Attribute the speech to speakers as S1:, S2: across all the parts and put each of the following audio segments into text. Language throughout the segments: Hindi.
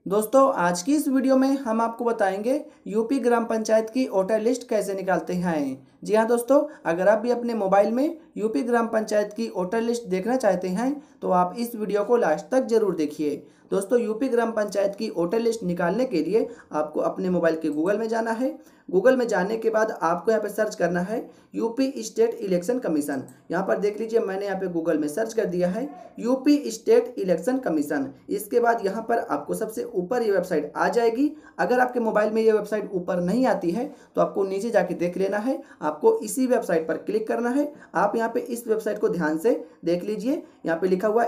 S1: दोस्तों आज की इस वीडियो में हम आपको बताएंगे यूपी ग्राम पंचायत की वोटर लिस्ट कैसे निकालते हैं। जी हाँ दोस्तों, अगर आप भी अपने मोबाइल में यूपी ग्राम पंचायत की वोटर लिस्ट देखना चाहते हैं तो आप इस वीडियो को लास्ट तक जरूर देखिए। दोस्तों यूपी ग्राम पंचायत की वोटर लिस्ट निकालने के लिए आपको अपने मोबाइल के गूगल में जाना है। गूगल में जाने के बाद आपको यहाँ पे सर्च करना है यूपी स्टेट इलेक्शन कमीशन। यहाँ पर देख लीजिए मैंने यहाँ पे गूगल में सर्च कर दिया है यूपी स्टेट इलेक्शन कमीशन। इसके बाद यहाँ पर आपको सबसे ऊपर ये वेबसाइट आ जाएगी। अगर आपके मोबाइल में ये वेबसाइट ऊपर नहीं आती है तो आपको नीचे जाके देख लेना है, आपको इसी वेबसाइट पर क्लिक करना है। आप यहाँ पे इस वेबसाइट को ध्यान से देख लीजिए, यहाँ पे लिखा हुआ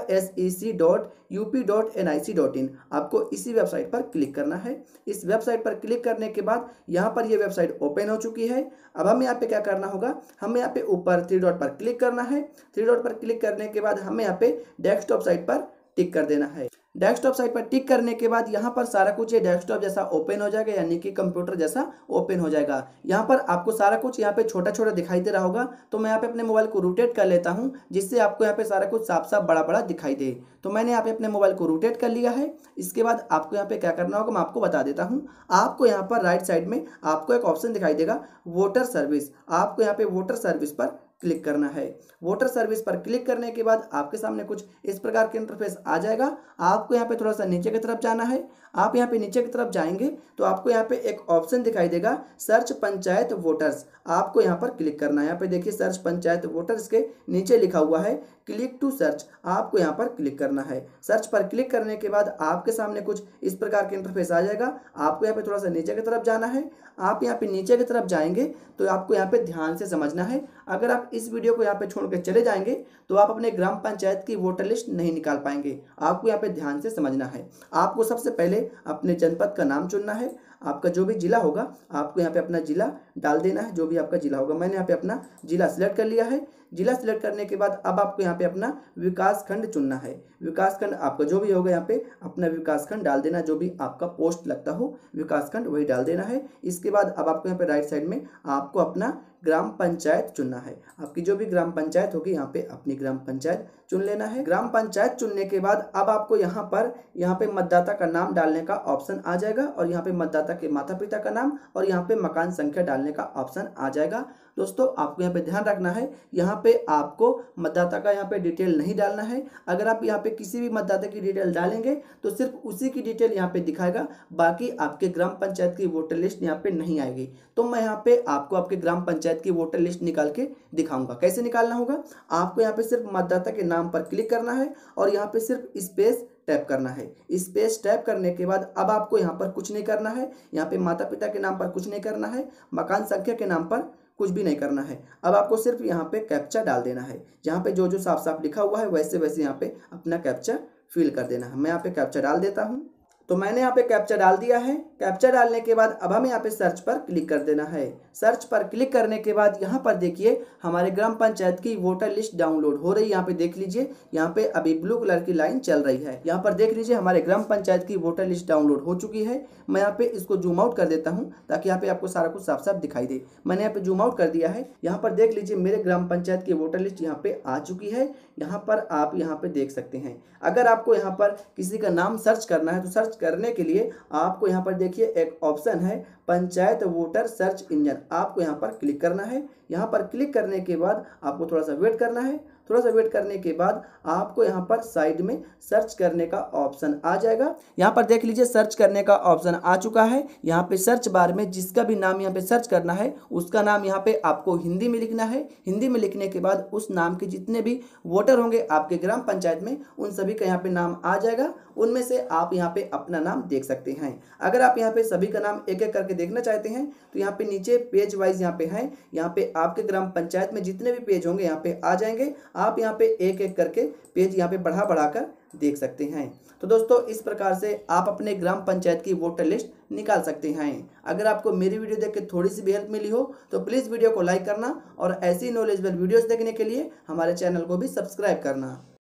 S1: sec.up.nic.in। आपको इसी वेबसाइट पर क्लिक करना है। इस वेबसाइट पर क्लिक करने के बाद यहाँ पर ये वेबसाइट ओपन हो चुकी है। अब हमें यहाँ पे क्या करना होगा, हमें यहाँ पे ऊपर थ्री डॉट पर क्लिक करना है। थ्री डॉट पर क्लिक करने के बाद हमें यहाँ पे डेस्कटॉप साइट पर टिक कर देना है। डेस्कटॉप साइट पर टिक करने के बाद यहाँ पर सारा कुछ ये डेस्कटॉप जैसा ओपन हो जाएगा, यानी कि कंप्यूटर जैसा ओपन हो जाएगा। यहाँ पर आपको सारा कुछ यहाँ पे छोटा छोटा दिखाई दे रहा होगा, तो मैं यहाँ पे अपने मोबाइल को रोटेट कर लेता हूँ जिससे आपको यहाँ पे सारा कुछ साफ साफ बड़ा बड़ा दिखाई दे। तो मैंने यहाँ पे अपने मोबाइल को रोटेट कर लिया है। इसके बाद आपको यहाँ पे क्या करना होगा मैं आपको बता देता हूँ। आपको यहाँ पर राइट साइड में आपको एक ऑप्शन दिखाई देगा वोटर सर्विस। आपको यहाँ पे वोटर सर्विस पर क्लिक करना है। वोटर सर्विस पर क्लिक करने के बाद आपके सामने कुछ इस प्रकार के इंटरफेस आ जाएगा। आपको यहाँ पे थोड़ा सा नीचे की तरफ जाना है। आप यहाँ पे नीचे की तरफ जाएंगे तो आपको यहाँ पे एक ऑप्शन दिखाई देगा सर्च पंचायत वोटर्स। आपको यहाँ पर क्लिक करना है। यहाँ पे देखिए सर्च पंचायत वोटर्स के नीचे लिखा हुआ है क्लिक टू सर्च। आपको यहाँ पर क्लिक करना है। सर्च पर क्लिक करने के बाद आपके सामने कुछ इस प्रकार के इंटरफेस आ जाएगा। आपको यहाँ पे थोड़ा सा नीचे की तरफ जाना है। आप यहाँ पे नीचे की तरफ जाएंगे तो आपको यहाँ पे ध्यान से समझना है। अगर आप इस वीडियो को यहाँ पे छोड़ के चले जाएंगे तो आप अपने ग्राम पंचायत की वोटर लिस्ट नहीं निकाल पाएंगे। आपको यहाँ पे ध्यान से समझना है। आपको सबसे पहले अपने जनपद का नाम चुनना है। आपका जो भी जिला होगा आपको यहाँ पे अपना जिला डाल देना है, जो भी आपका जिला होगा। मैंने यहाँ पे अपना जिला सिलेक्ट कर लिया है। जिला सिलेक्ट करने के बाद अब आपको यहाँ पे अपना विकास खंड चुनना है। विकास खंड आपका जो भी होगा यहाँ पे अपना विकास खंड डाल देना, जो भी आपका पोस्ट लगता हो विकास खंड वही डाल देना है। इसके बाद अब आपको यहाँ पे राइट साइड में आपको अपना ग्राम पंचायत चुनना है। आपकी जो भी ग्राम पंचायत होगी यहाँ पे अपनी ग्राम पंचायत चुन लेना है। ग्राम पंचायत चुनने के बाद अब आपको यहाँ पे मतदाता का नाम डालने का ऑप्शन आ जाएगा और यहाँ पे मतदाता के माता पिता का नाम और यहाँ पे मकान संख्या डालने का ऑप्शन आ जाएगा। दोस्तों आपको यहाँ पे ध्यान रखना है, यहाँ पे आपको मतदाता का यहाँ पे डिटेल नहीं डालना है। अगर आप यहाँ पे किसी भी मतदाता की डिटेल डालेंगे तो सिर्फ उसी की डिटेल यहाँ पे दिखाएगा, बाकी आपके ग्राम पंचायत की वोटर लिस्ट यहाँ पे नहीं आएगी। तो मैं यहाँ पे आपको आपके ग्राम पंचायत की वोटर लिस्ट निकाल के दिखाऊंगा। कैसे निकालना होगा, आपको यहाँ पे सिर्फ मतदाता के नाम पर क्लिक करना है और यहाँ पे सिर्फ स्पेस टैप करना है। स्पेस टैप करने के बाद अब आपको यहाँ पर कुछ नहीं करना है। यहाँ पे माता पिता के नाम पर कुछ नहीं करना है, मकान संख्या के नाम पर कुछ भी नहीं करना है। अब आपको सिर्फ यहाँ पे कैप्चा डाल देना है। यहाँ पे जो जो साफ साफ लिखा हुआ है वैसे वैसे यहाँ पे अपना कैप्चा फिल कर देना है। मैं यहाँ पे कैप्चा डाल देता हूँ। तो मैंने यहाँ पे कैप्चा डाल दिया है। कैप्चा डालने के बाद अब हमें यहाँ पे सर्च पर क्लिक कर देना है। सर्च पर क्लिक करने के बाद यहाँ पर देखिए हमारे ग्राम पंचायत की वोटर लिस्ट डाउनलोड हो रही है। यहाँ पे देख लीजिए, यहाँ पे अभी ब्लू कलर की लाइन चल रही है। यहाँ पर देख लीजिए हमारे ग्राम पंचायत की वोटर लिस्ट डाउनलोड हो चुकी है। मैं यहाँ पे इसको जूम आउट कर देता हूँ ताकि यहाँ पे आपको सारा कुछ साफ साफ दिखाई दे। मैंने यहाँ पे जूम आउट कर दिया है। यहाँ पर देख लीजिए मेरे ग्राम पंचायत की वोटर लिस्ट यहाँ पे आ चुकी है। यहाँ पर आप यहाँ पे देख सकते हैं। अगर आपको यहाँ पर किसी का नाम सर्च करना है तो सर्च करने के लिए आपको यहाँ पर देखिए एक ऑप्शन है पंचायत वोटर सर्च इंजन। आपको यहाँ पर क्लिक करना है। यहाँ पर क्लिक करने के बाद आपको थोड़ा सा वेट करना है। थोड़ा सा वेट करने के बाद आपको यहाँ पर साइड में सर्च करने का ऑप्शन आ जाएगा। यहाँ पर देख लीजिए सर्च करने का ऑप्शन आ चुका है। यहाँ पे सर्च बार में जिसका भी नाम यहाँ पे सर्च करना है उसका नाम यहाँ पे आपको हिंदी में लिखना है। हिंदी में लिखने के बाद उस नाम के जितने भी वोटर होंगे आपके ग्राम पंचायत में उन सभी का यहाँ पे नाम आ जाएगा। उनमें से आप यहाँ पे अपना नाम देख सकते हैं। अगर आप यहाँ पे सभी का नाम एक एक करके देखना चाहते हैं तो यहाँ पे नीचे पेज वाइज यहाँ पे है। यहाँ पे आपके ग्राम पंचायत में जितने भी पेज होंगे यहाँ पे आ जाएंगे। आप यहाँ पे एक एक करके पेज यहाँ पे बढ़ा बढ़ाकर देख सकते हैं। तो दोस्तों इस प्रकार से आप अपने ग्राम पंचायत की वोटर लिस्ट निकाल सकते हैं। अगर आपको मेरी वीडियो देख के थोड़ी सी भी हेल्प मिली हो तो प्लीज़ वीडियो को लाइक करना और ऐसी नॉलेजेबल वीडियोस देखने के लिए हमारे चैनल को भी सब्सक्राइब करना।